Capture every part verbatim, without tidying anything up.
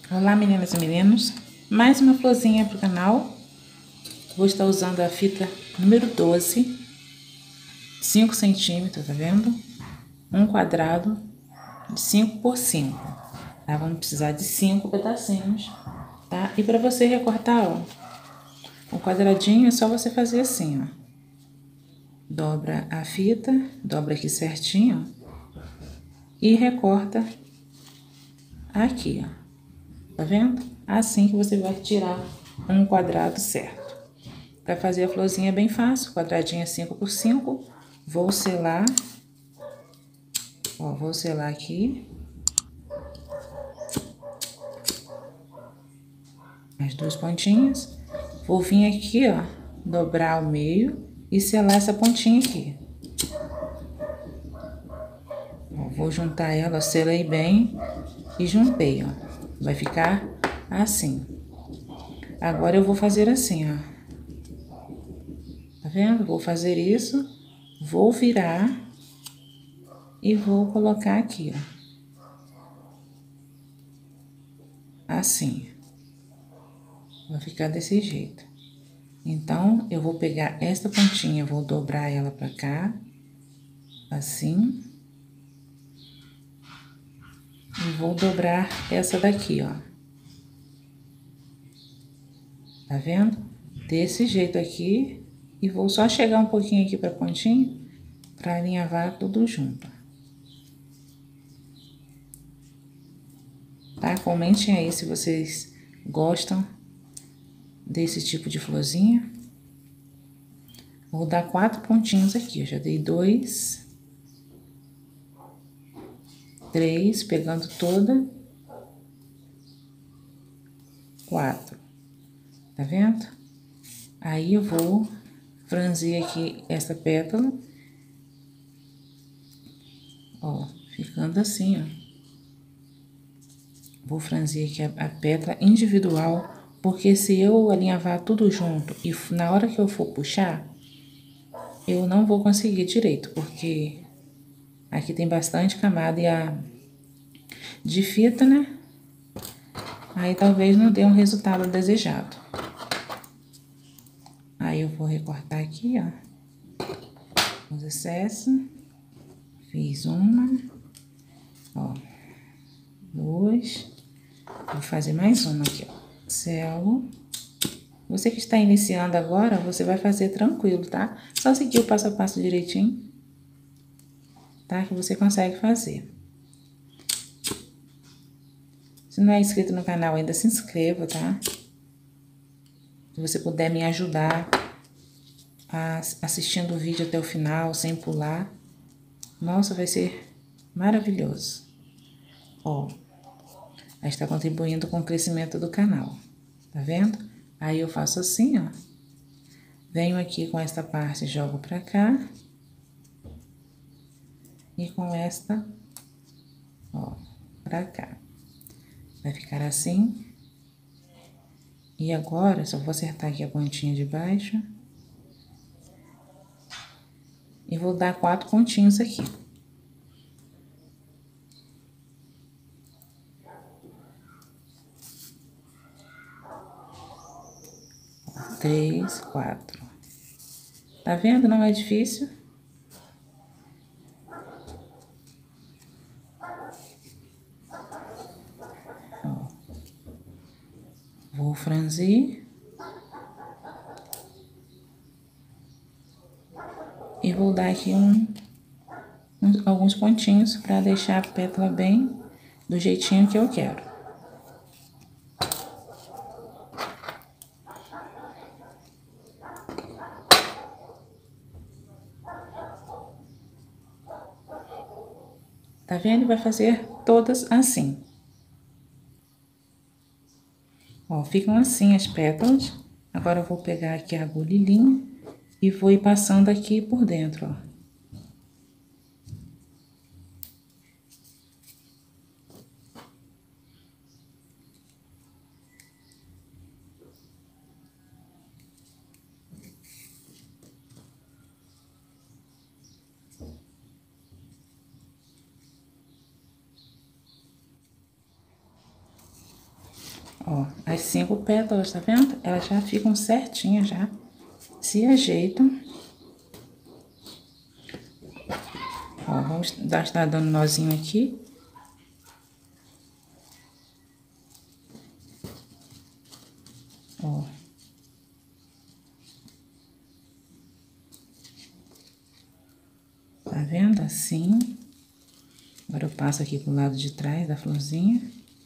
Olá, meninas e meninos, mais uma florzinha para o canal. Vou estar usando a fita número doze, cinco centímetros, tá vendo? Um quadrado de cinco por cinco, tá? Vamos precisar de cinco pedacinhos, tá? E para você recortar, ó, o quadradinho é só você fazer assim, ó. Dobra a fita, dobra aqui certinho, ó, e recorta aqui, ó. Tá vendo? Assim que você vai tirar um quadrado certo. Para fazer a florzinha é bem fácil, quadradinho é cinco por cinco. Vou selar. Ó, vou selar aqui. As duas pontinhas. Vou vir aqui, ó, dobrar ao meio e selar essa pontinha aqui. Ó, vou juntar ela, ó, selei bem e juntei, ó. Vai ficar assim. Agora eu vou fazer assim, ó. Tá vendo? Vou fazer isso, vou virar e vou colocar aqui, ó. Assim. Vai ficar desse jeito. Então, eu vou pegar esta pontinha, vou dobrar ela pra cá, assim. E vou dobrar essa daqui, ó. Tá vendo? Desse jeito aqui. E vou só chegar um pouquinho aqui pra pontinha, pra alinhavar tudo junto. Tá? Comentem aí se vocês gostam desse tipo de florzinha. Vou dar quatro pontinhos aqui, eu já dei dois, três, pegando toda, quatro, tá vendo? Aí eu vou franzir aqui essa pétala, ó, ficando assim, ó. Vou franzir aqui a, a pétala individual, porque se eu alinhavar tudo junto e na hora que eu for puxar, eu não vou conseguir direito, porque aqui tem bastante camada e a de fita, né? Aí talvez não dê um resultado desejado. Aí eu vou recortar aqui, ó, os excessos. Fiz uma, ó, duas. Vou fazer mais uma aqui, ó. Selo. Você que está iniciando agora, você vai fazer tranquilo, tá? Só seguir o passo a passo direitinho, tá? Que você consegue fazer. Se não é inscrito no canal ainda, se inscreva, tá? Se você puder me ajudar a, assistindo o vídeo até o final, sem pular, nossa, vai ser maravilhoso. Ó, aí está contribuindo com o crescimento do canal, tá vendo? Aí eu faço assim, ó. Venho aqui com esta parte, jogo pra cá. E com esta, ó, pra cá. Vai ficar assim. E agora, só vou acertar aqui a pontinha de baixo. E vou dar quatro pontinhos aqui. Três, quatro. Tá vendo? Não é difícil. Ó. Vou franzir. E vou dar aqui um, um, alguns pontinhos pra deixar a pétala bem do jeitinho que eu quero. Tá vendo? Vai fazer todas assim. Ó, ficam assim as pétalas. Agora eu vou pegar aqui a agulha e linha e vou ir passando aqui por dentro, ó. Ó, as cinco pétalas, tá vendo? Elas já ficam certinhas, já se ajeitam. Ó, vamos dar, estar dando nozinho aqui. Ó. Tá vendo? Assim. Agora eu passo aqui pro lado de trás da florzinha.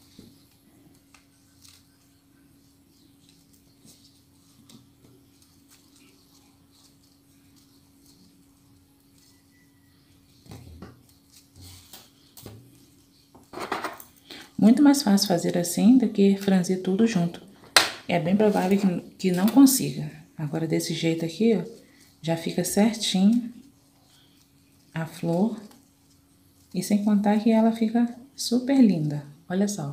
Muito mais fácil fazer assim do que franzir tudo junto. É bem provável que, que não consiga. Agora, desse jeito aqui, ó, já fica certinho a flor. E sem contar que ela fica super linda. Olha só.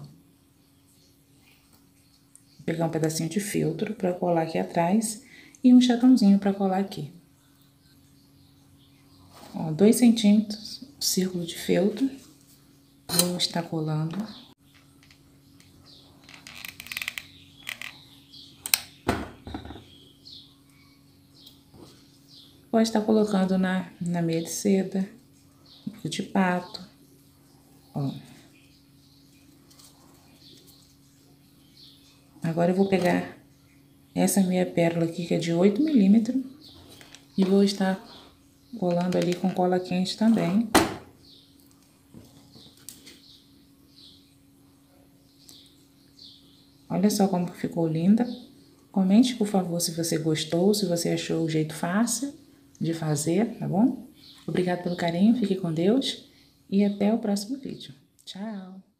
Vou pegar um pedacinho de feltro pra colar aqui atrás e um chatãozinho pra colar aqui. Ó, dois centímetros, círculo de feltro. Vou estar colando. Pode estar colocando na, na meia de seda, bico de pato, ó. Agora eu vou pegar essa meia pérola aqui, que é de oito milímetros, e vou estar colando ali com cola quente também. Olha só como ficou linda. Comente, por favor, se você gostou, se você achou o jeito fácil de fazer, tá bom? Obrigada pelo carinho, fique com Deus e até o próximo vídeo. Tchau!